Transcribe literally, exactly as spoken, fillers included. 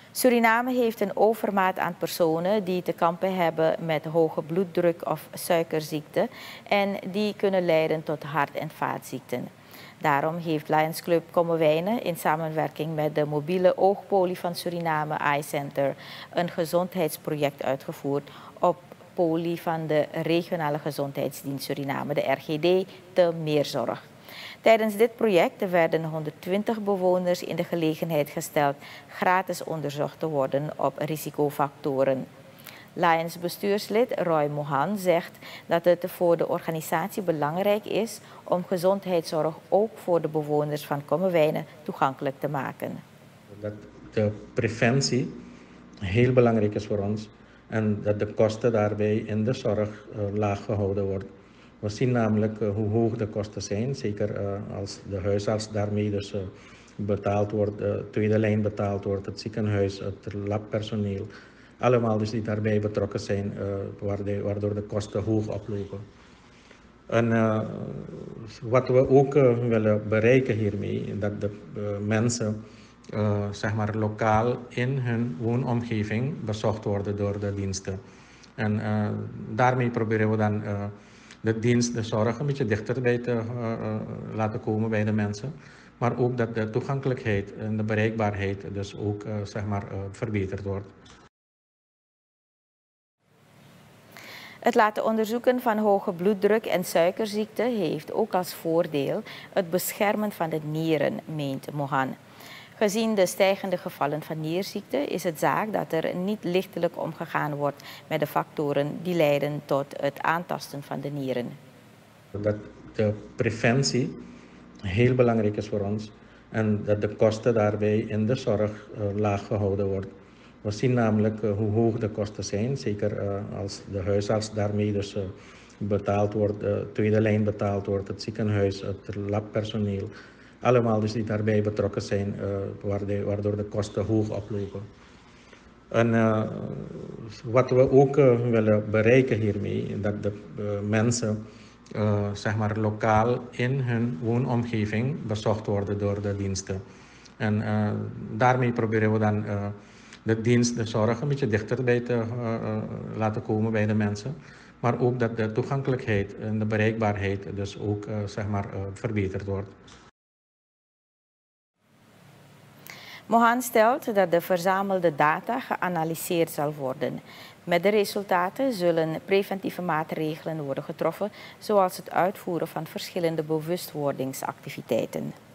Suriname heeft een overmaat aan personen die te kampen hebben met hoge bloeddruk of suikerziekte en die kunnen leiden tot hart- en vaatziekten. Daarom heeft Lions Club Kommerwijnen in samenwerking met de mobiele oogpolie van Suriname Eye Center een gezondheidsproject uitgevoerd op polie van de Regionale Gezondheidsdienst Suriname, de R G D, te Meerzorg. Tijdens dit project werden honderdtwintig bewoners in de gelegenheid gesteld gratis onderzocht te worden op risicofactoren. Lions bestuurslid Roy Mohan zegt dat het voor de organisatie belangrijk is om gezondheidszorg ook voor de bewoners van Kommerwijnen toegankelijk te maken. Dat de preventie heel belangrijk is voor ons en dat de kosten daarbij in de zorg uh, laag gehouden worden. We zien namelijk uh, hoe hoog de kosten zijn, zeker uh, als de huisarts daarmee dus uh, betaald wordt, de tweede lijn betaald wordt, het ziekenhuis, het labpersoneel. Allemaal dus die daarbij betrokken zijn, uh, waardoor de kosten hoog oplopen. En uh, wat we ook uh, willen bereiken hiermee, dat de uh, mensen uh, zeg maar lokaal in hun woonomgeving bezocht worden door de diensten. En uh, daarmee proberen we dan uh, de dienst, de zorg een beetje dichterbij te uh, uh, laten komen bij de mensen. Maar ook dat de toegankelijkheid en de bereikbaarheid dus ook uh, zeg maar, uh, verbeterd wordt. Het laten onderzoeken van hoge bloeddruk en suikerziekte heeft ook als voordeel het beschermen van de nieren, meent Mohan. Gezien de stijgende gevallen van nierziekte is het zaak dat er niet lichtelijk omgegaan wordt met de factoren die leiden tot het aantasten van de nieren. Dat de preventie heel belangrijk is voor ons en dat de kosten daarbij in de zorg uh, laag gehouden worden. We zien namelijk uh, hoe hoog de kosten zijn, zeker uh, als de huisarts daarmee dus uh, betaald wordt, de tweede lijn betaald wordt, het ziekenhuis, het labpersoneel. Allemaal dus die daarbij betrokken zijn, uh, waardoor de kosten hoog oplopen. En uh, wat we ook uh, willen bereiken hiermee, dat de uh, mensen uh, zeg maar lokaal in hun woonomgeving bezocht worden door de diensten. En uh, daarmee proberen we dan uh, de dienst, de zorg een beetje dichterbij te uh, uh, laten komen bij de mensen. Maar ook dat de toegankelijkheid en de bereikbaarheid dus ook uh, zeg maar, uh, verbeterd wordt. Mohan stelt dat de verzamelde data geanalyseerd zal worden. Met de resultaten zullen preventieve maatregelen worden getroffen, zoals het uitvoeren van verschillende bewustwordingsactiviteiten.